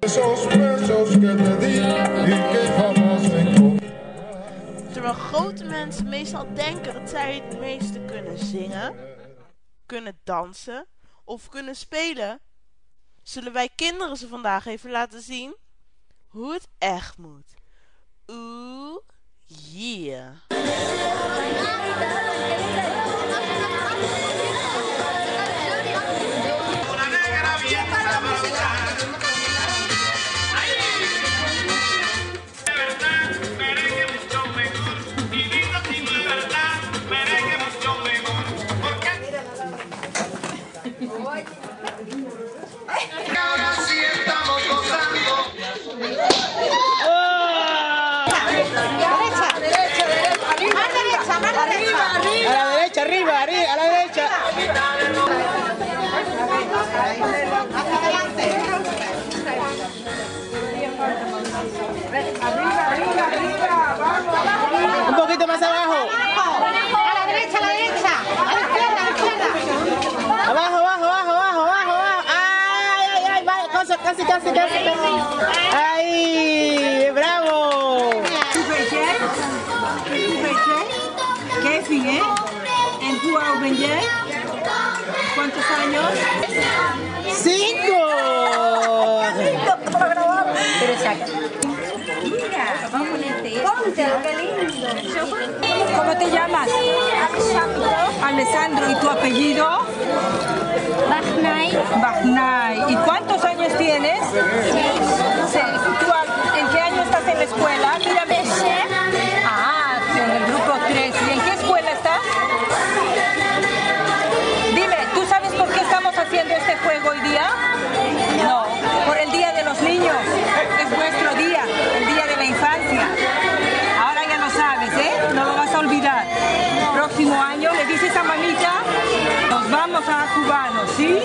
Esos besos que te di y que jamás me encontré. Terwijl grote mensen meestal denken dat zij het meeste kunnen zingen, kunnen dansen of kunnen spelen, zullen wij kinderen ze vandaag even laten zien hoe het echt moet. Oeh, yeah. Arriba, a la derecha. Arriba, vamos. Un poquito más abajo. A la derecha. A la izquierda. Abajo. Ay, casi. Ay, bravo. Kevin, ¿eh? ¿En tu oud jij? ¿Cuántos años? 5. Pero exacto. Mira, vamos a ponerte esto. Ponte, qué lindo. ¿Cómo te llamas? Alessandro. ¿Y tu apellido? Bagnay. ¿Y cuántos años tienes? 6. ¿En qué año estás en la escuela? Mírame. Ah, en el grupo 3. ¿Y en qué escuela estás? Dime, ¿tú sabes por qué estamos haciendo este juego hoy día? No, por el Día de los Niños. Es nuestro día, el Día de la Infancia. Ahora ya lo sabes, ¿eh? No lo vas a olvidar. Próximo año le dices a mamita, nos vamos a Cubano, ¿sí?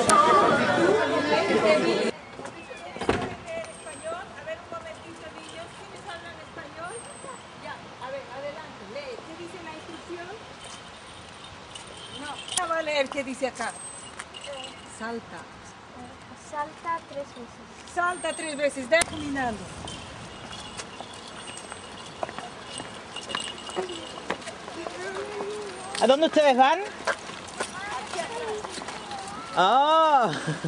Va a leer qué dice acá. Salta. Salta 3 veces. Salta 3 veces, deja caminando. ¿A dónde ustedes van? Oh.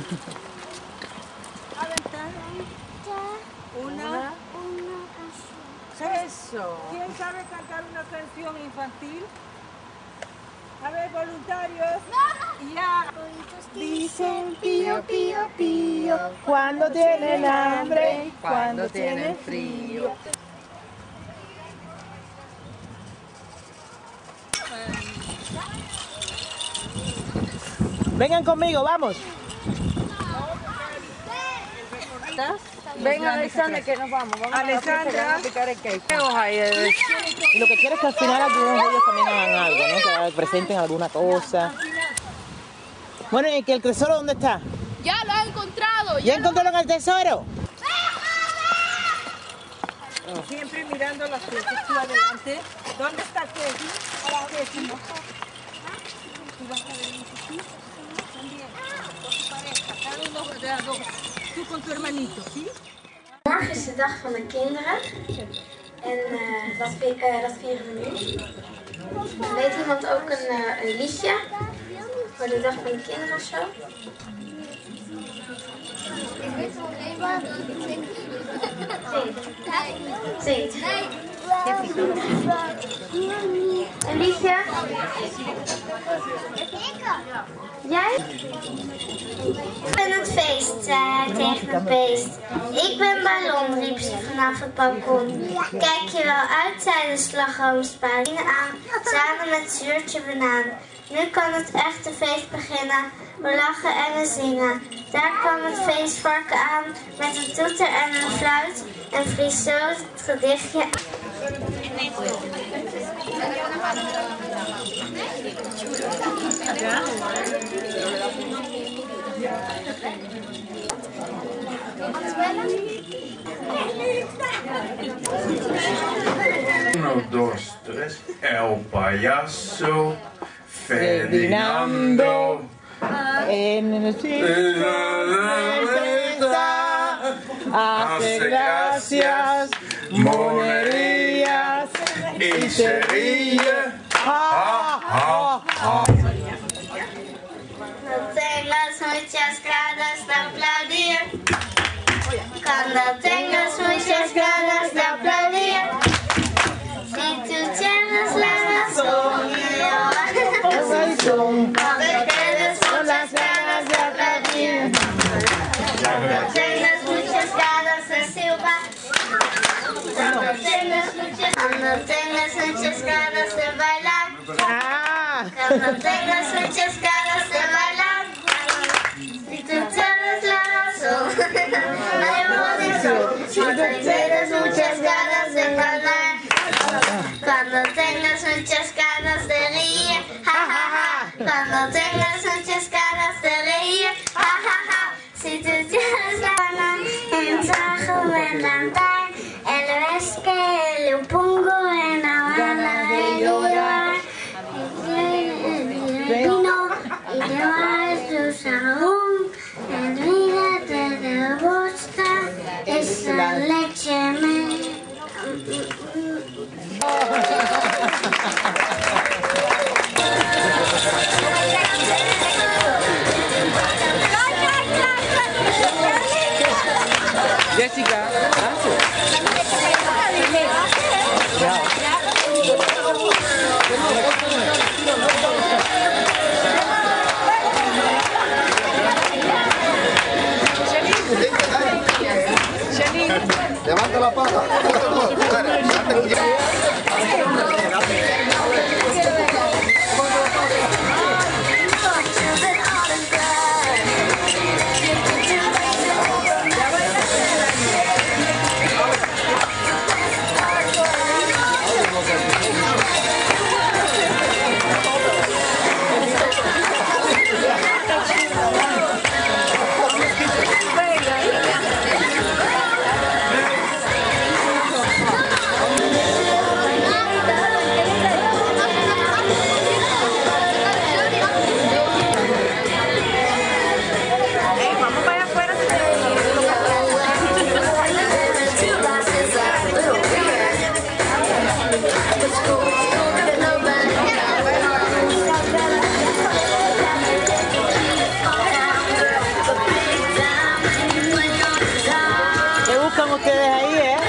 Una canción. Eso. ¿Quién sabe cantar una canción infantil? A ver, voluntarios. Ya. Dicen pío, pío, pío, cuando tienen hambre, cuando tienen frío. Vengan conmigo, vamos. Venga, Alexandra, que nos vamos. Alexandra. Y lo que quiero es que al final algunos de ellos también hagan algo, ¿no? Que presenten alguna cosa. Bueno, ¿y que el tesoro dónde está? Ya lo he encontrado. ¿Ya encontraron el tesoro? Siempre mirando las cosas, tú adelante. ¿Dónde está Kevin? Kevin. Tú vas a ver sí, también. Con tu pareja, cada uno de las dos. Tú con tu hermanito, ¿sí? Morgen is de dag van de kinderen. En dat vieren we nu. Weet iemand ook een liedje voor de dag van de kinderen of zo? Ik weet er alleen maar. Zing het. Een liedje? Jij? Ik ben het feest, tegen het beest. Ik ben Ballon, riep ze vanaf het balkon. Kijk je wel uit, zei de slagroomspuit. Aan, samen met zuurtje banaan. Nu kan het echte feest beginnen. We lachen en we zingen. Daar kwam het feestvarken aan met een toeter en een fluit. En vries zo het gedichtje. Ja? 1, 2, 3, el payaso Ferdinando. En el cielo está hace gracias, monerías y se ríe. No tengas muchas ganas de aplaudir. Cuando tengas muchas ganas de aplaudir. Si tú tienes la razón y yo cuando tienes muchas ganas de aplaudir. Cuando tengas muchas ganas de silbar. Cuando tengas muchas ganas de bailar. Cuando tengas muchas ganas de bailar. Si tú tienes la razón, hay emoción. Si tú tienes muchas ganas de bailar. Cuando tengas muchas ganas de reír, ja ja ja. Cuando tengas muchas ganas de reír, ja ja ja. Si tú tienes la gana, ensajo en andar. El vez que le pongo en la bala de llorar. Vino y llevas tu salón. Olvídate de vodka, esa leche me... Jessica, Levanta la pala. ¿qué buscan ustedes ahí,